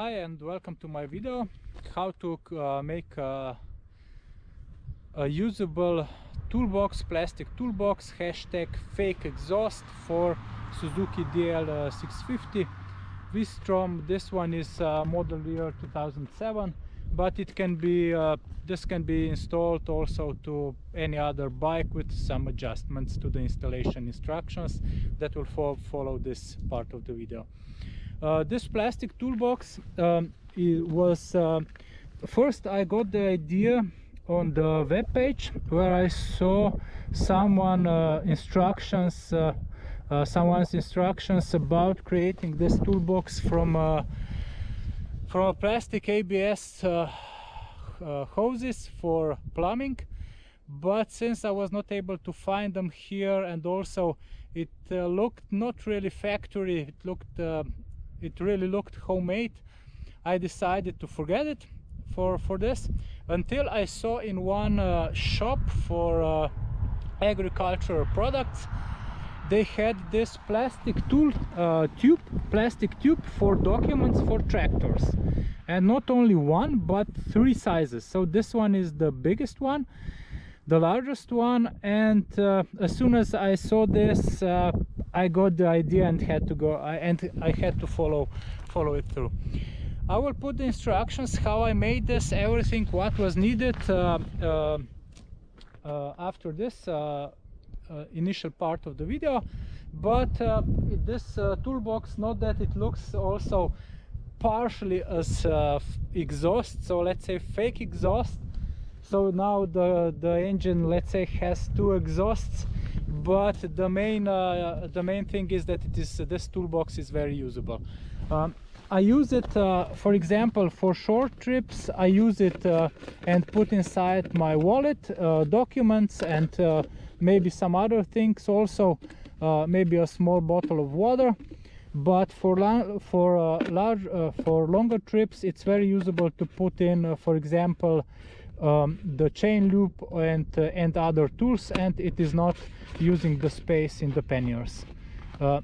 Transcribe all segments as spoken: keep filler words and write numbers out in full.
Hi and welcome to my video how to uh, make a, a usable toolbox, plastic toolbox, hashtag fake exhaust for Suzuki D L uh, six fifty V-Strom. This one is uh, model year two thousand seven, but it can be uh, this can be installed also to any other bike with some adjustments to the installation instructions that will fo follow this part of the video. Uh, this plastic toolbox um, it was uh, first I got the idea on the web page where I saw someone uh, instructions uh, uh, someone's instructions about creating this toolbox from uh, from a plastic A B S uh, uh, hoses for plumbing, but since I was not able to find them here, and also it uh, looked not really factory, it looked uh, it really looked homemade, I decided to forget it for for this until I saw in one uh, shop for uh, agricultural products they had this plastic tool uh, tube plastic tube for documents for tractors, and not only one but three sizes. So this one is the biggest one, the largest one, and uh, as soon as I saw this uh, I got the idea and had to go I, and I had to follow follow it through. I will put the instructions how I made this, everything what was needed uh, uh, uh, after this uh, uh, initial part of the video. But uh, this uh, toolbox, not that it looks also partially as uh, exhaust, so let's say fake exhaust. So now the the engine, let's say, has two exhausts, but the main uh, the main thing is that it is uh, this toolbox is very usable. Um, I use it, uh, for example, for short trips. I use it uh, and put inside my wallet uh, documents and uh, maybe some other things, also uh, maybe a small bottle of water. But for for uh, large uh, for longer trips, it's very usable to put in, uh, for example, um, the chain loop and uh, and other tools, and it is not using the space in the panniers. Uh,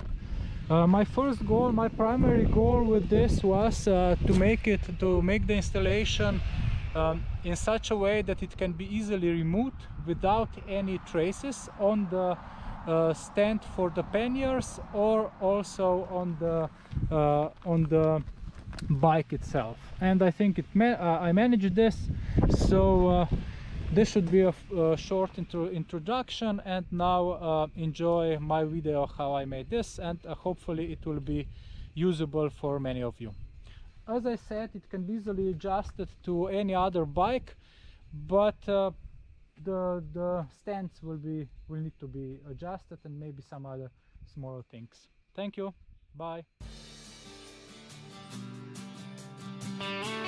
uh, my first goal, my primary goal with this was uh, to make it to make the installation um, in such a way that it can be easily removed without any traces on the Uh, stand for the panniers, or also on the uh, on the bike itself. And I think it ma uh, I managed this. So uh, this should be a, a short intro introduction, and now uh, enjoy my video how I made this, and uh, hopefully it will be usable for many of you. As I said, it can be easily adjusted to any other bike, but uh, the the stands will be will need to be adjusted, and maybe some other smaller things. Thank you. Bye.